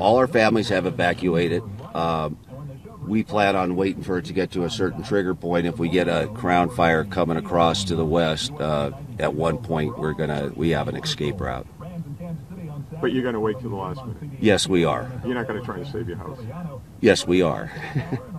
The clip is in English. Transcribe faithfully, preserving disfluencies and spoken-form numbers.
all our families have evacuated. Um, we plan on waiting for it to get to a certain trigger point. If we get a crown fire coming across to the west, uh, at one point we're gonna we have an escape route. But you're going to wait till the last minute? Yes, we are. You're not going to try to save your house? Yes, we are.